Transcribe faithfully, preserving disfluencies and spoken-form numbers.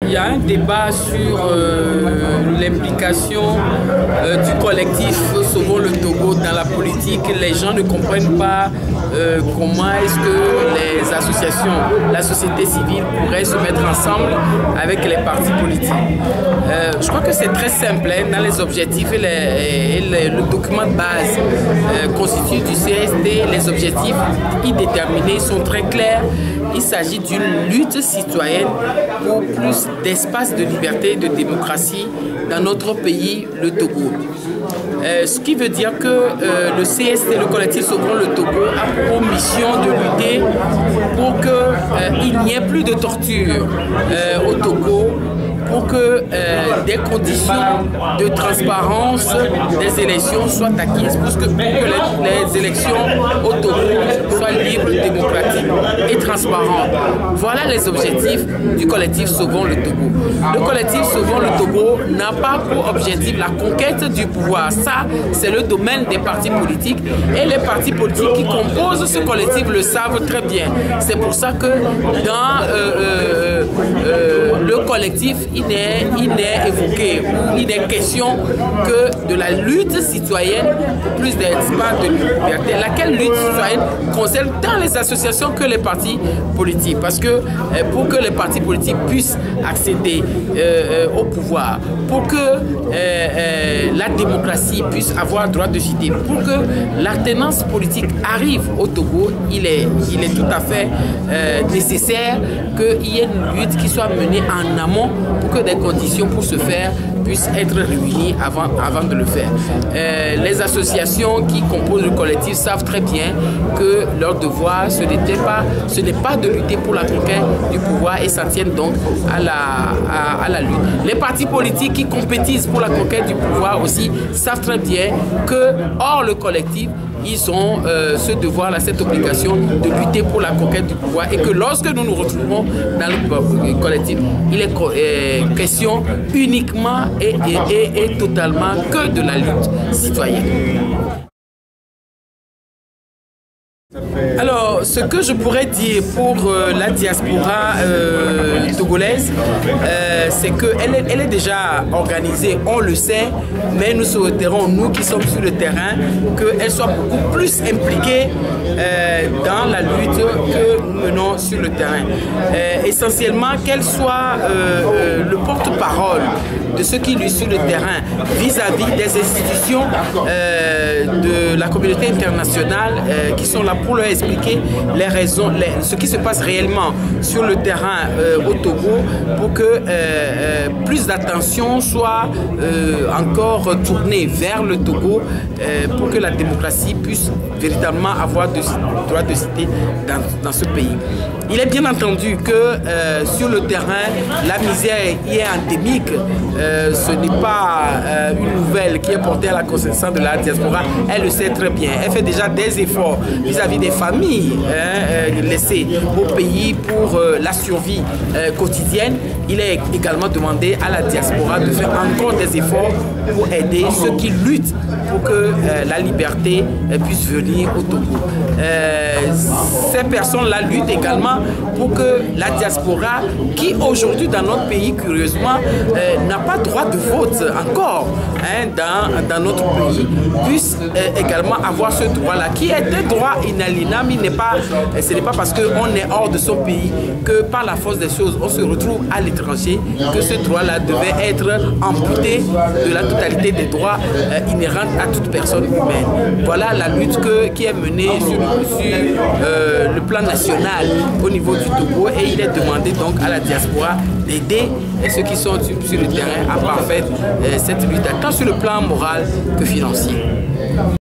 Il y a un débat sur euh, l'implication euh, du collectif Sauvons le Togo dans la politique. Les gens ne comprennent pas euh, comment est-ce que les associations, la société civile pourraient se mettre ensemble avec les partis politiques. Euh, je crois que c'est très simple hein, dans les objectifs et, les, et les, le document de base euh, constitué du C S T. Les objectifs y déterminés sont très clairs. Il s'agit d'une lutte citoyenne pour plus d'espace de liberté et de démocratie dans notre pays, le Togo. Euh, ce qui veut dire que euh, le C S T, le collectif Sauvons le Togo, a pour mission de lutter pour qu'il euh, n'y ait plus de torture euh, au Togo, pour que euh, des conditions de transparence des élections soient acquises, pour que, pour que les, les élections au Togo soient libres, démocratiques et transparentes. Voilà les objectifs du collectif Sauvons le Togo. Le collectif Sauvons le Togo n'a pas pour objectif la conquête du pouvoir. Ça, c'est le domaine des partis politiques et les partis politiques qui composent ce collectif le savent très bien. C'est pour ça que dans euh, euh, euh, le collectif, il n'est il n'est évoqué ou il n'est question que de la lutte citoyenne pour plus d'espace de liberté. Laquelle lutte citoyenne concerne tant les associations que les partis politiques. Parce que euh, pour que les partis politiques puissent accéder euh, au pouvoir, pour que euh, euh, la démocratie puisse avoir droit de cité, pour que l'alternance politique arrive au Togo, il est, il est tout à fait euh, nécessaire qu'il y ait une lutte qui soit menée en amont pour que des conditions pour ce faire puissent être réunies avant, avant de le faire. Euh, les associations qui composent le collectif savent très bien que leur devoir, ce n'était pas, ce n'est pas de lutter pour la conquête du pouvoir et s'en tiennent donc à la, à, à la lutte. Les partis politiques qui compétissent pour la conquête du pouvoir aussi savent très bien que, hors le collectif, ils ont euh, ce devoir-là, cette obligation de lutter pour la conquête du pouvoir et que lorsque nous nous retrouvons dans le collectif, il est euh, question uniquement et, et, et, et totalement que de la lutte citoyenne. Alors, ce que je pourrais dire pour euh, la diaspora euh, togolaise, euh, c'est qu'elle est, elle est déjà organisée, on le sait, mais nous souhaiterons, nous qui sommes sur le terrain, qu'elle soit beaucoup plus impliquée euh, dans la lutte que nous menons sur le terrain. Euh, essentiellement, qu'elle soit euh, euh, le porte-parole de ceux qui luitent sur le terrain vis-à-vis -vis des institutions euh, de la communauté internationale euh, qui sont là pour leur expliquer les raisons, les, ce qui se passe réellement sur le terrain euh, au Togo pour que euh, euh, plus d'attention soit euh, encore tournée vers le Togo euh, pour que la démocratie puisse véritablement avoir de, droit de cité dans, dans ce pays. Il est bien entendu que euh, sur le terrain, la misère y est endémique. Euh, ce n'est pas euh, une nouvelle qui est portée à la connaissance de la diaspora. Elle le sait très bien. Elle fait déjà des efforts vis-à-vis des familles hein, euh, laissées au pays pour euh, la survie euh, quotidienne. Il est également demandé à la diaspora de faire encore des efforts pour aider ceux qui luttent pour que euh, la liberté euh, puisse venir au Togo. Euh, ces personnes-là luttent également pour que la diaspora, qui aujourd'hui dans notre pays, curieusement, euh, n'a pas droit de vote encore hein, dans, dans notre pays, puisse euh, également avoir ce droit-là, qui est un droit inaliénable. Il n'est pas, ce n'est pas parce qu'on est hors de son pays que par la force des choses, on se retrouve à l'étranger, que ce droit-là devait être amputé de la totalité des droits euh, inhérents à toute personne humaine. Voilà la lutte que, qui est menée sur, sur euh, le plan national au niveau du Togo et il est demandé donc à la diaspora d'aider ceux qui sont sur, sur le terrain à parfaire euh, cette lutte, tant sur le plan moral que financier.